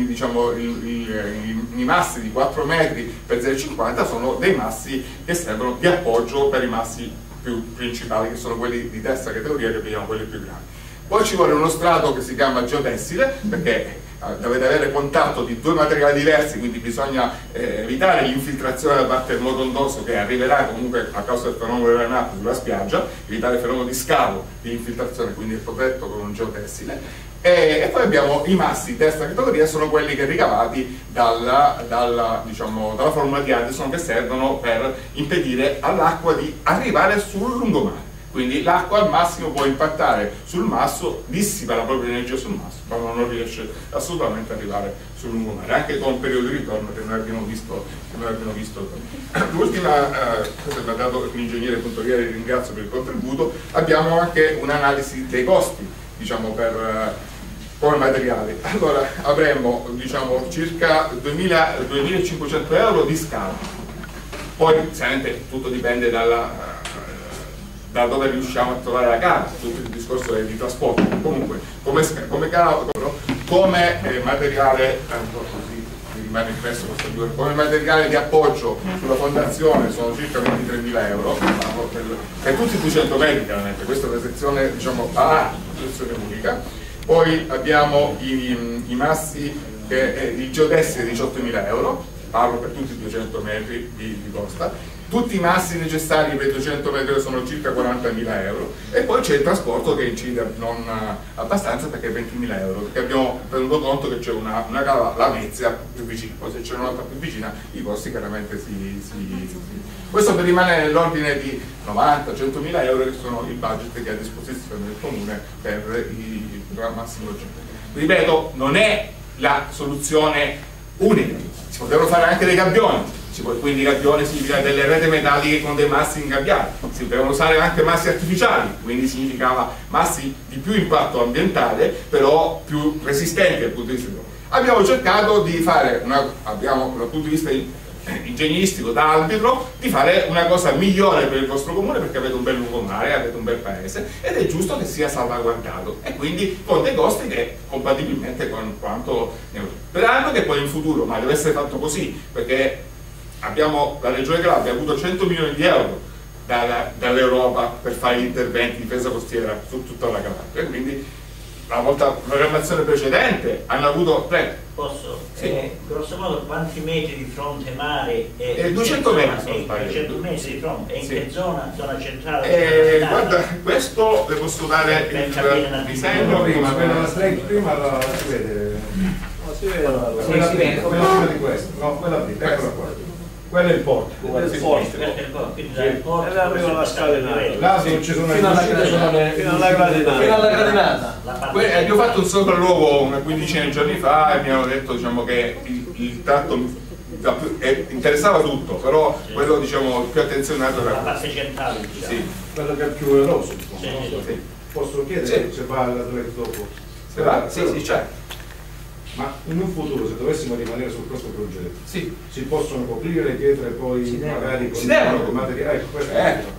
i massi di 4 metri per 0,50 sono dei massi che servono di appoggio per i massi più principali, che sono quelli di terza categoria, che vediamo quelli più grandi. Poi ci vuole uno strato che si chiama geotessile, perché dovete avere contatto di 2 materiali diversi, quindi bisogna evitare l'infiltrazione da parte del motondoso che arriverà comunque a causa del fenomeno della nappe sulla spiaggia, evitare il fenomeno di scavo, di infiltrazione, quindi è protetto con un geotessile. E poi abbiamo i massi di terza categoria, sono quelli che ricavati dalla formula di Addison, che servono per impedire all'acqua di arrivare sul lungomare. Quindi l'acqua al massimo può impattare sul masso, dissipa la propria energia sul masso, ma non riesce assolutamente ad arrivare sul lungomare, anche con un periodo di ritorno che noi abbiamo visto. L'ultima cosa che mi ha dato l'ingegnere Puntorieri, ringrazio per il contributo, abbiamo anche un'analisi dei costi, diciamo, come materiali. Allora avremmo, diciamo, circa 2.500 euro di scalo, poi chiaramente tutto dipende da dove riusciamo a trovare la casa, tutto il discorso di trasporto. Comunque come materiale, così rimane impresso questo due, come materiale di appoggio sulla fondazione sono circa 23.000 euro per tutti i 200 metri, chiaramente. Questa è la sezione, diciamo, A, sezione unica. Poi abbiamo i massi, il geotessile 18.000 euro, parlo per tutti i 200 metri di costa. Tutti i massi necessari per 200 metri sono circa 40.000 euro, e poi c'è il trasporto che incide non abbastanza, perché 20.000 euro, perché abbiamo tenuto conto che c'è una cava Lamezia più vicina, poi se c'è un'altra più vicina i costi chiaramente questo per rimanere nell'ordine di 90-100.000 euro, che sono il budget che è a disposizione del comune per i massimi progetti. Ripeto, non è la soluzione unica, si potrebbero fare anche dei gabbioni. Quindi gabbione significa delle rete metalliche con dei massi ingabbiati, si potevano usare anche massi artificiali, quindi significava massi di più impatto ambientale, però più resistenti dal punto di vista. Abbiamo cercato di fare, abbiamo dal punto di vista ingegneristico, da arbitro, di fare una cosa migliore per il vostro comune, perché avete un bel lungomare, avete un bel paese, ed è giusto che sia salvaguardato, e quindi con dei costi che compatibilmente con quanto sperando che poi in futuro, ma deve essere fatto così, perché la Regione Calabria ha avuto 100 milioni di euro dall'Europa per fare gli interventi di difesa costiera su tutta la Calabria. E quindi la programmazione precedente hanno avuto... Posso? Sì. Grosso modo quanti metri di fronte mare? 200 metri, 200 metri di fronte. E in che zona? Zona centrale? Guarda, questo le posso dare il disegno prima, quella straight prima si vede. Si vede quella prima di questo, no, quella prima, eccola qua. Quello è il porto. Questo è il porto, quindi dal porto e arriva la scalinata. Là non ci sono fino alla gradinata. Abbiamo fatto un sopralluogo una quindicina di giorni fa e mi hanno detto, diciamo, che il tratto interessava tutto, però quello, diciamo, più attenzionato era la parte centrale, diciamo. Sì. Quello che è più veloce. Sì. Posso chiedere se va alla dopo? Se va? Sì, certo. Ma in un futuro, se dovessimo rimanere su questo progetto, sì, si possono coprire le pietre e poi magari con il materiale? Questo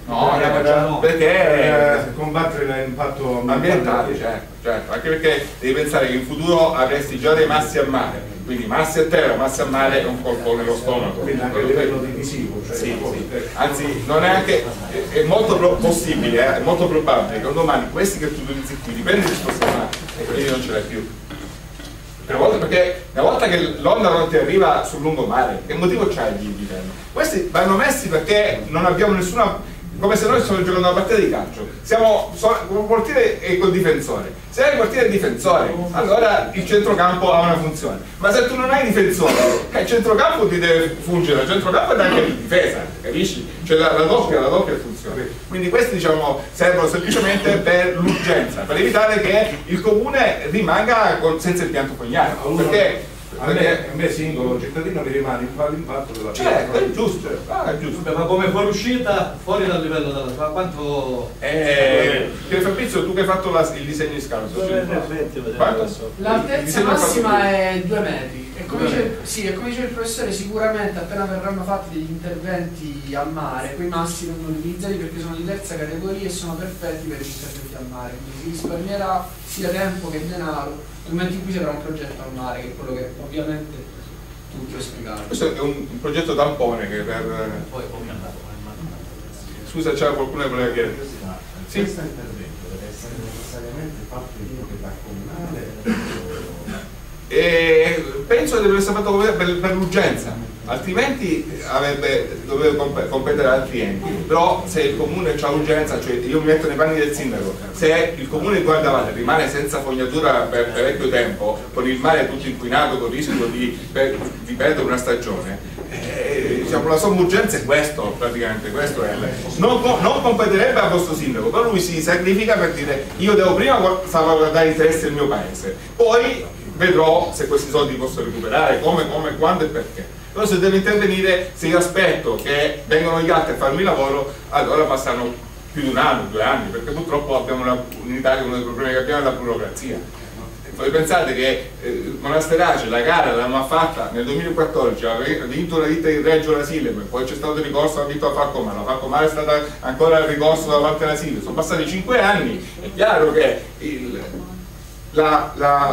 perché combattere l'impatto ambientale, certo, anche perché devi pensare che in futuro avresti già dei massi a mare, quindi massi a terra, massi a mare è un colpo nello stomaco. Quindi anche a livello di visivo, cioè sì. Anzi, non è anche, è molto possibile, è molto probabile che un domani questi che tu utilizzi qui dipende di spostare e quindi non ce l'hai più. Perché una volta che l'onda non ti arriva sul lungomare, che motivo c'hai di difendere? Questi vanno messi perché non abbiamo nessuna... come se noi stiamo giocando una partita di calcio, siamo con il portiere e col difensore. Se hai il portiere e il difensore, allora il centrocampo ha una funzione, ma se tu non hai difensore, il centrocampo ti deve fungere, il centrocampo è anche di difesa, capisci? Cioè la doppia funzione. Quindi questi, diciamo, servono semplicemente per l'urgenza, per evitare che il comune rimanga senza impianto fognario, perché a me singolo cittadino mi rimane l'impatto della certo, è giusto, è giusto. Ma come fuoriuscita, fuori dal livello della ma quanto Fabrizio, tu che hai fatto il disegno di scalo, l'altezza massima è 2 metri e come dice il professore, sicuramente appena verranno fatti degli interventi a mare quei massi vengono utilizzati perché sono di terza categoria e sono perfetti per gli interventi a mare, quindi si risparmierà sia tempo che denaro nel momento in cui si avrà un progetto al mare, che è quello che ovviamente tutti ho spiegato. Questo è un progetto tampone che per... Scusa, c'era qualcuno che voleva chiedere? Sì? Questo intervento deve essere necessariamente fatto in proprietà comunale? Penso che deve essere fatto per l'urgenza, altrimenti doveva competere altri enti. Però se il comune ha urgenza, cioè io mi metto nei panni del sindaco, se il comune di Guardavate rimane senza fognatura per parecchio tempo, con il mare tutto inquinato, con il rischio di perdere una stagione, diciamo, la somma urgenza è questo, praticamente questo è non competerebbe a vostro sindaco, però lui si sacrifica per dire io devo prima salvaguardare gli interessi del mio paese, poi vedrò se questi soldi posso recuperare, come, quando e perché. Però se deve intervenire, se io aspetto che vengano gli altri a farmi il lavoro, allora passano più di un anno, 2 anni, perché purtroppo abbiamo in Italia uno dei problemi che abbiamo è la burocrazia. Voi pensate che Monasterace la gara l'hanno fatta nel 2014, aveva vinto una ditta di Reggio la Silem, poi c'è stato il ricorso, ha vinto la Falcomare, la Falcomare è stata ancora il ricorso da parte della Silem, sono passati 5 anni, è chiaro che la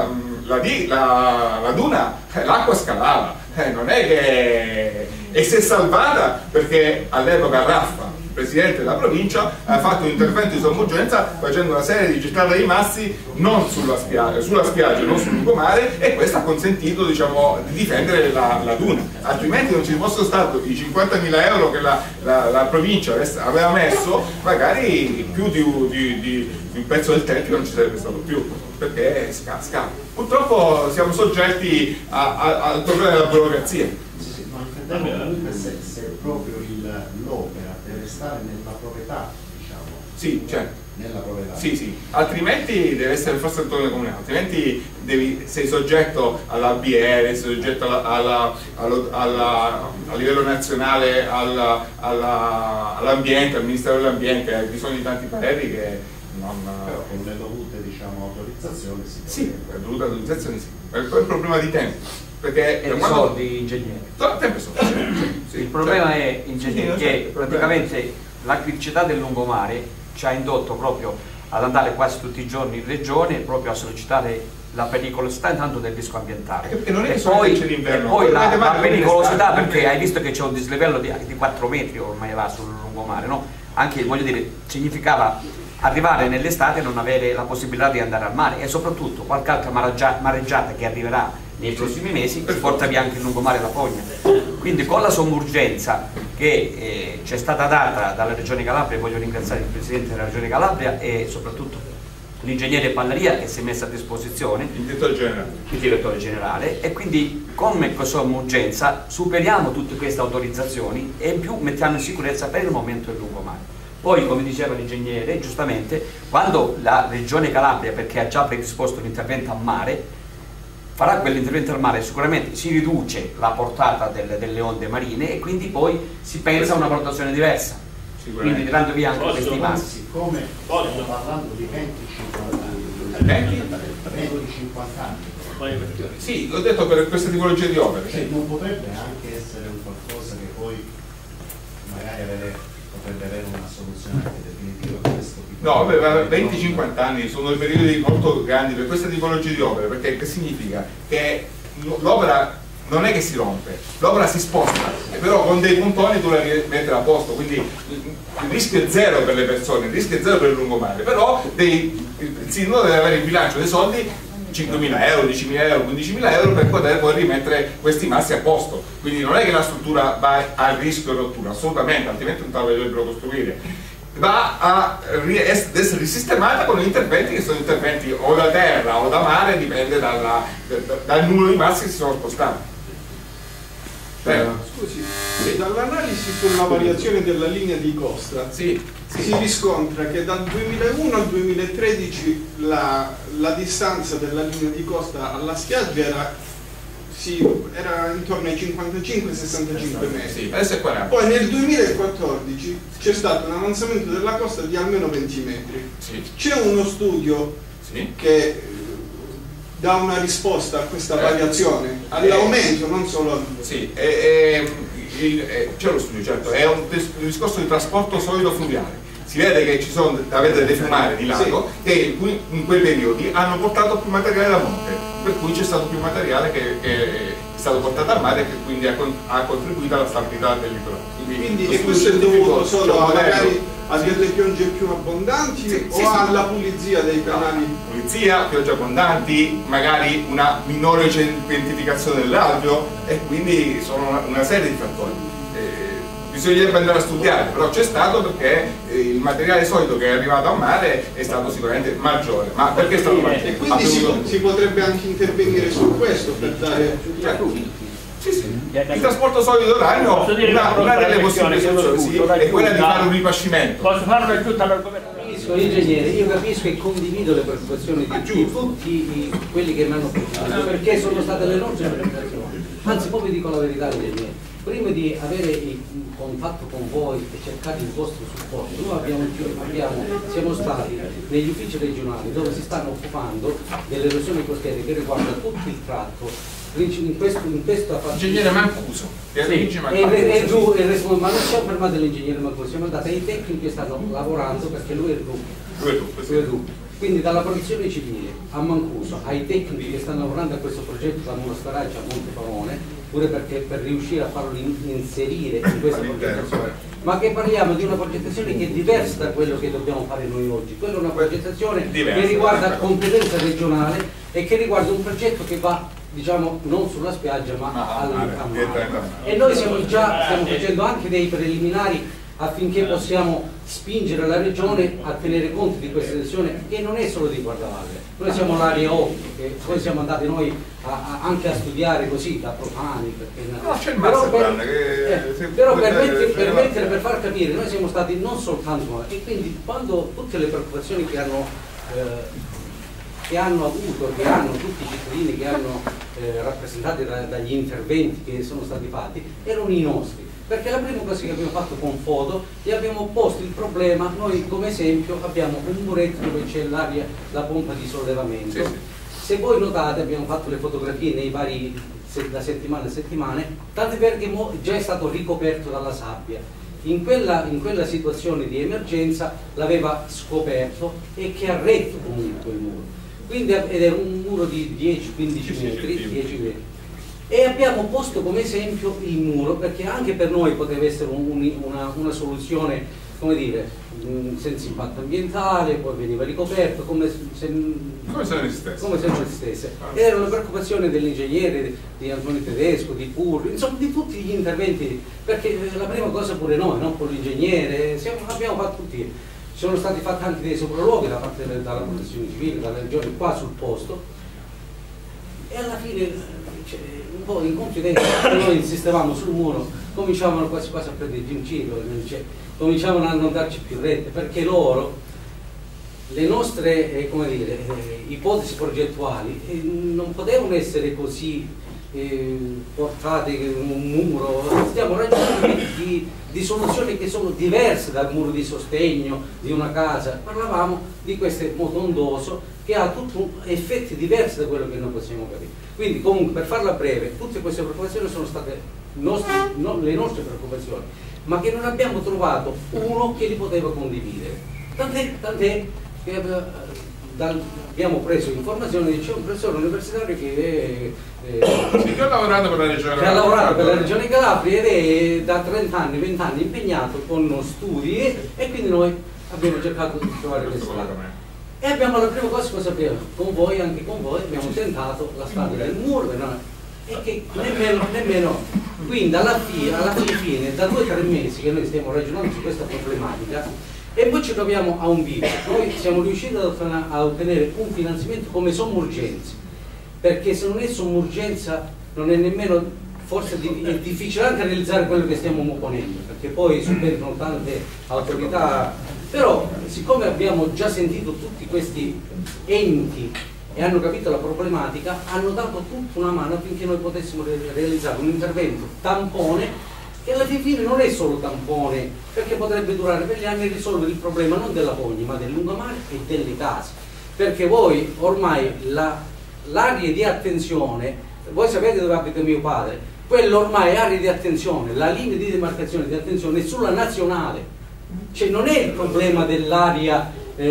duna, l'acqua scalava, non è che... e si è salvata perché all'epoca Raffa, presidente della provincia, ha fatto un intervento di somma urgenza facendo una serie di gettate di massi non sulla spiaggia, non sul lungomare, e questo ha consentito, diciamo, di difendere la duna, altrimenti non ci fossero stati i 50.000 euro che la provincia aveva messo, magari più di un pezzo del tetto non ci sarebbe stato più, perché scappa. Purtroppo siamo soggetti al problema della burocrazia. Se proprio l'opera deve stare nella proprietà, diciamo. Sì, certo. Nella proprietà. Sì, altrimenti deve essere forse il tuo comune, altrimenti sei soggetto all'ABR, sei soggetto a livello nazionale all'ambiente, al Ministero dell'Ambiente, hai bisogno di tanti pareri che non... Però con le dovute, diciamo, autorizzazioni sì, per le dovute autorizzazioni sì. È il problema di tempo. Perché e soldi, ingegneri. Tempo sì, il problema è, ingegneri, che praticamente la criticità del lungomare ci ha indotto proprio ad andare quasi tutti i giorni in regione proprio a sollecitare la pericolosità intanto del rischio ambientale. Perché non è e poi la pericolosità, perché hai visto che c'è un dislivello di 4 metri ormai va sul lungomare, no? anche, voglio dire, significava arrivare nell'estate e non avere la possibilità di andare al mare, e soprattutto qualche altra mareggiata che arriverà nei prossimi mesi ci porta via anche il lungomare e la fogna. Quindi con la somma urgenza che ci è stata data dalla Regione Calabria, voglio ringraziare il Presidente della Regione Calabria e soprattutto l'ingegnere Pallaria che si è messo a disposizione, il direttore generale, e quindi come somma urgenza superiamo tutte queste autorizzazioni e in più mettiamo in sicurezza per il momento il lungomare. Poi, come diceva l'ingegnere, giustamente, quando la Regione Calabria, perché ha già predisposto l'intervento a mare, farà quell'intervento al mare, sicuramente si riduce la portata delle onde marine e quindi poi si pensa a una valutazione diversa, quindi tirando via anche questi massi. Siccome stiamo parlando di 20-50 anni, 20-50 anni, sì, ho detto per questa tipologia di opere. sì, non potrebbe anche essere un qualcosa che poi magari potrebbe avere una soluzione anche definitiva per questo tipo No, vabbè, 20-50 anni sono dei periodi molto grandi per questa tipologia di opere, perché che significa? Che l'opera non è che si rompe, l'opera si sposta, però con dei puntoni tu la devi mettere a posto, quindi il rischio è zero per le persone, il rischio è zero per il lungomare, però il sindaco deve avere in bilancio dei soldi, 5.000 euro, 10.000 euro, 15.000 euro per poter poi rimettere questi massi a posto. Quindi non è che la struttura va a rischio di rottura, assolutamente, altrimenti non te la dovrebbero costruire. Va a essere risistemata con interventi che sono interventi o da terra o da mare, dipende dal numero di massi che si sono spostati. Scusi, dall'analisi sulla variazione della linea di costa si riscontra che dal 2001 al 2013 la distanza della linea di costa alla spiaggia era intorno ai 55-65 metri. Poi nel 2014 c'è stato un avanzamento della costa di almeno 20 metri. C'è uno studio che dà una risposta a questa variazione, all'aumento, non solo. Sì, c'è lo studio, certo, è un discorso di trasporto solido fluviale. Si vede che ci sono, avete delle fiumare di lago che in quei periodi hanno portato più materiale da monte, per cui c'è stato più materiale che è stato portato a mare e che quindi ha contribuito alla stabilità del litorale. Quindi e questo è dovuto solo magari a delle piogge più abbondanti alla pulizia dei canali? Pulizia, piogge abbondanti, magari una minore cementificazione dell'alveo e quindi sono una serie di fattori. Bisognerebbe andare a studiare, però c'è stato perché il materiale solido che è arrivato a mare è stato sicuramente maggiore. Ma perché è stato maggiore? E quindi si potrebbe anche intervenire su questo per dare... Il trasporto solido uranio, una delle possibili soluzioni è quella di fare un ripascimento. Posso farlo tutta l'argomento? Ingegnere, io capisco e condivido le preoccupazioni di tutti quelli che mi hanno portato, perché sono state le nostre preoccupazioni. Anzi, poi vi dico la verità, ingegnere. Prima di avere il contatto con voi e cercare il vostro supporto, noi siamo stati negli uffici regionali dove si stanno occupando delle erosioni costiere che riguarda tutto il tratto. In questa Ingegnere Mancuso, ma non siamo fermati all'ingegnere Mancuso, siamo andati ai tecnici che stanno lavorando, perché lui è il RUP. Quindi dalla protezione civile a Mancuso, ai tecnici che stanno lavorando a questo progetto da Monostaraccia a Montefalone, pure perché per riuscire a farlo inserire in questa progettazione, ma che parliamo di una progettazione che è diversa da quello che dobbiamo fare noi oggi. Quella è una progettazione che riguarda competenza regionale e che riguarda un progetto che va, diciamo, non sulla spiaggia ma al mare. E noi stiamo facendo anche dei preliminari affinché possiamo spingere la regione a tenere conto di questa decisione, che non è solo di Guardavalle. Noi siamo l'area 8, che poi siamo andati noi anche a studiare così da profani, però per far capire, noi siamo stati non soltanto, e quindi quando tutte le preoccupazioni che hanno avuto, che hanno tutti i cittadini che hanno rappresentati dagli interventi che sono stati fatti, erano i nostri. Perché la prima cosa che abbiamo fatto con foto, gli abbiamo posto il problema, noi come esempio abbiamo un muretto dove c'è la pompa di sollevamento. Se voi notate abbiamo fatto le fotografie nei vari, da settimane a settimane, tanto perché già è stato ricoperto dalla sabbia. In quella situazione di emergenza l'aveva scoperto e che ha retto comunque quel muro. Quindi, ed era un muro di 10-15 metri. E abbiamo posto come esempio il muro, perché anche per noi poteva essere una soluzione come dire, senza impatto ambientale, poi veniva ricoperto come se non esistesse. Ed era una preoccupazione dell'ingegnere, di Antonio Tedesco, di Purri, insomma di tutti gli interventi, perché la prima cosa pure noi, no? Con l'ingegnere, abbiamo fatto tutti, ci sono stati fatti anche dei sopralluoghi da parte dalla protezione civile, dalla regione qua sul posto, e alla fine un po' in confidenza noi insistevamo sul muro, cominciavano quasi a prenderci in giro, cominciavano a non darci più rette, perché loro, le nostre come dire, ipotesi progettuali non potevano essere così portate in un muro. Stiamo ragionando di soluzioni che sono diverse dal muro di sostegno di una casa. Parlavamo di questo motondoso che ha tutti effetti diversi da quello che noi possiamo capire. Quindi comunque, per farla breve, tutte queste preoccupazioni sono state le nostre preoccupazioni, ma che non abbiamo trovato uno che li poteva condividere. Tant'è che abbiamo preso informazioni di c'è un professore universitario che ha lavorato per la regione Calabria ed è da 30 anni, 20 anni impegnato con studi e quindi noi abbiamo cercato di trovare questa strada. E abbiamo la prima cosa abbiamo con voi, anche con voi, abbiamo tentato la strada del muro, e che nemmeno. Quindi alla fine, da 2 o 3 mesi che noi stiamo ragionando su questa problematica, e poi ci troviamo a un bivio. Noi siamo riusciti a ottenere un finanziamento come somma urgenza, perché se non è somma urgenza non è nemmeno, forse è difficile anche realizzare quello che stiamo ponendo, perché poi subentrano tante autorità. Però siccome abbiamo già sentito tutti questi enti e hanno capito la problematica, hanno dato tutta una mano affinché noi potessimo realizzare un intervento tampone, che alla fine non è solo tampone, perché potrebbe durare per gli anni e risolvere il problema non della fogna ma del lungomare e delle case, perché voi ormai l'area di attenzione, voi sapete dove abita mio padre, quello ormai è area di attenzione, la linea di demarcazione di attenzione è sulla nazionale, cioè non è il problema dell'area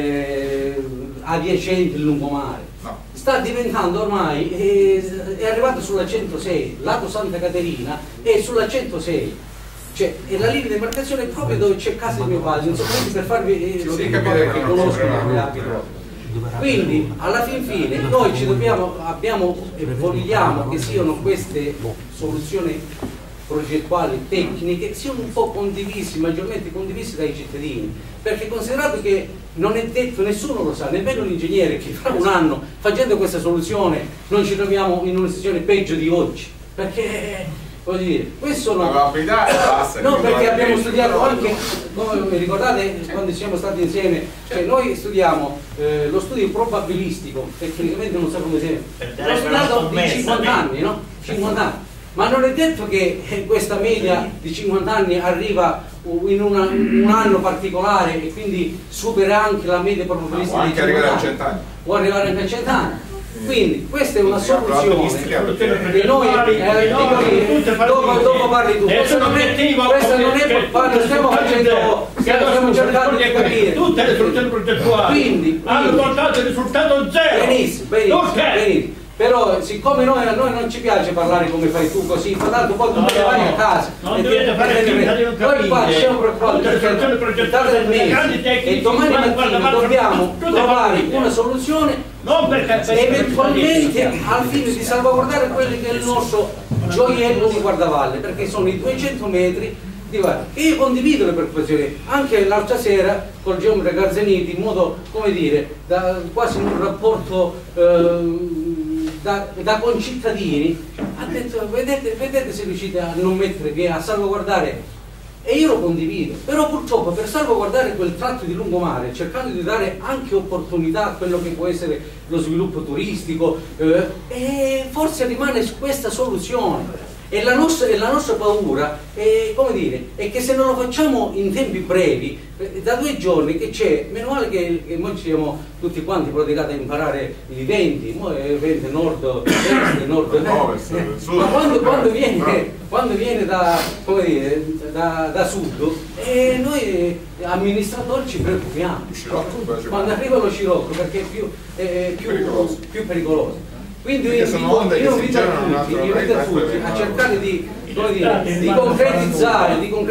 adiacente il lungomare, no. Sta diventando ormai, è arrivato sulla 106, lato Santa Caterina è sulla 106, cioè è la linea di demarcazione proprio dove c'è casa di mio padre, non so per farvi lo dico che conoscono come abito. Quindi alla fine noi ci abbiamo e vogliamo che siano queste soluzioni progettuali, tecniche, siano un po' condivisi, maggiormente condivisi dai cittadini, perché considerato che non è detto, nessuno lo sa, nemmeno l'ingegnere, che fra un anno facendo questa soluzione non ci troviamo in una situazione peggio di oggi, perché voglio dire, questo sono no, perché abbiamo studiato anche, come vi ricordate quando siamo stati insieme, cioè noi studiamo lo studio probabilistico, tecnicamente non so come si chiama, l'ho studiato di 50 anni, no? 50 anni. Ma non è detto che questa media di 50 anni arriva in un anno particolare e quindi supera anche la media probabilistica di 50 anni. Può arrivare anche a 100 anni. Quindi questa è una soluzione che noi dopo parli tu. Questa non è stiamo facendo, stiamo cercando di capire. Tutte le soluzioni progettuali hanno portato il risultato zero. Benissimo. Però siccome noi non ci piace parlare come fai tu così, tanto poi tu vai a casa. Non dovete fare finta di non capire. Noi qua siamo preoccupati del mese e domani mattina dobbiamo trovare una soluzione eventualmente al fine di salvaguardare quello che è il nostro gioiello di guardavalle, perché sono i 200 metri. E io condivido le preoccupazioni, anche l'altra sera col geometra Garzaniti, in modo, come dire, quasi in un rapporto da concittadini, ha detto vedete se riuscite a non mettere che a salvaguardare, e io lo condivido, però purtroppo per salvaguardare quel tratto di lungomare, cercando di dare anche opportunità a quello che può essere lo sviluppo turistico, forse rimane questa soluzione. E la nostra paura come dire, è che se non lo facciamo in tempi brevi, da 2 giorni che c'è, meno male che noi ci siamo tutti quanti praticati a imparare i venti, venti nord-est, nord-ovest, ma quando viene da, come dire, da sud, noi amministratori ci preoccupiamo, quando arriva lo scirocco perché è più pericoloso. Quindi io invito a tutti a cercare di concretizzare, di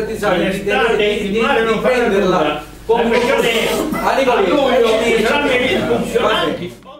prenderla come a luglio,